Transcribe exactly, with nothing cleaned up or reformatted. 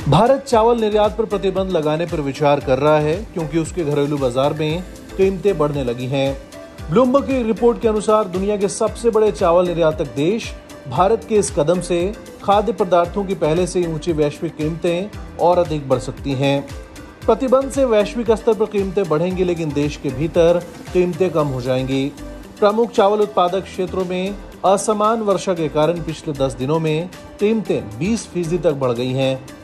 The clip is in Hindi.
भारत चावल निर्यात पर प्रतिबंध लगाने पर विचार कर रहा है क्योंकि उसके घरेलू बाजार में कीमतें बढ़ने लगी हैं। ब्लूमबर्ग की रिपोर्ट के अनुसार दुनिया के सबसे बड़े चावल निर्यातक देश भारत के इस कदम से खाद्य पदार्थों की पहले से ही ऊंची वैश्विक कीमतें और अधिक बढ़ सकती हैं। प्रतिबंध से वैश्विक स्तर पर कीमतें बढ़ेंगी, लेकिन देश के भीतर कीमतें कम हो जाएंगी। प्रमुख चावल उत्पादक क्षेत्रों में असमान वर्षा के कारण पिछले दस दिनों में कीमतें बीस फीसदी तक बढ़ गई हैं।